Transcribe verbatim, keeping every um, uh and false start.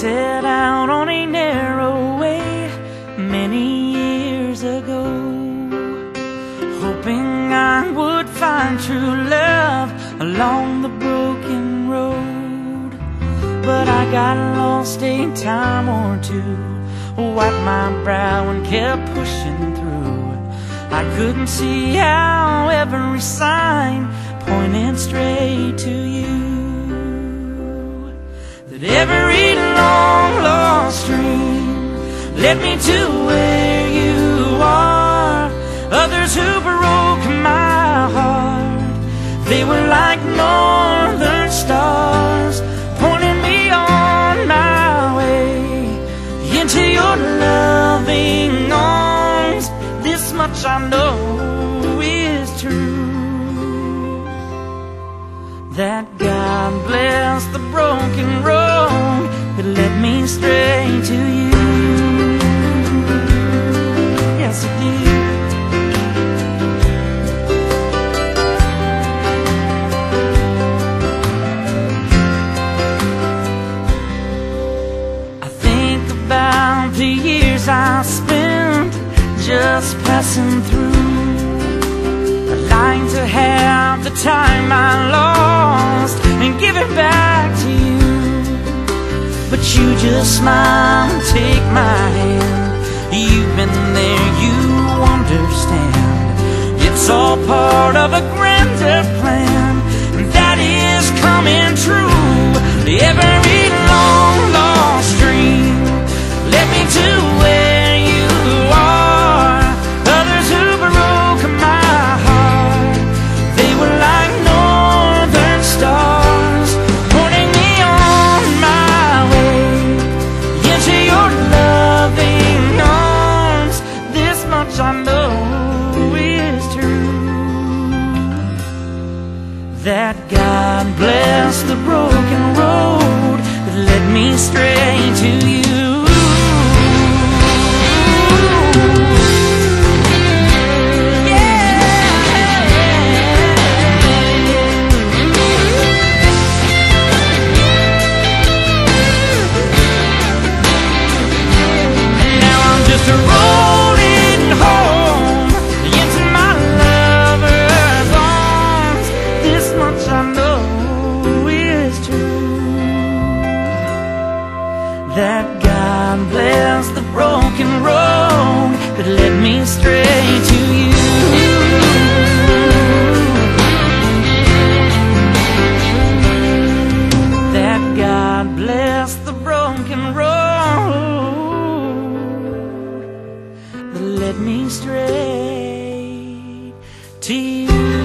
set out on a narrow way many years ago, hoping I would find true love along the broken road. But I got lost a time or two, wiped my brow and kept pushing through. I couldn't see how every sign pointed straight to you, that every long lost dream led me to where you are. Others who broke my heart, they were like northern stars, pointing me on my way into your loving arms. This much I know is true, that God bless the broken road that led me straight to you. Yes, it did. I think about the years I spent just passing through, lying to have the time I lost and give it back to you. But you just smile and take my hand. You've been there, you understand. It's all part of a grander plan, and that is coming true. Every long lost dream led me to where you are. Others who broke my heart, they were like northern stars, pointing me on my way into your loving arms. This much I know is true, that God bless the broken road that led me straight to you. Rolling home into my lover's arms. This much I know is true, that God bless the broken road that led me straight to you. That God bless the broken road led me straight to you.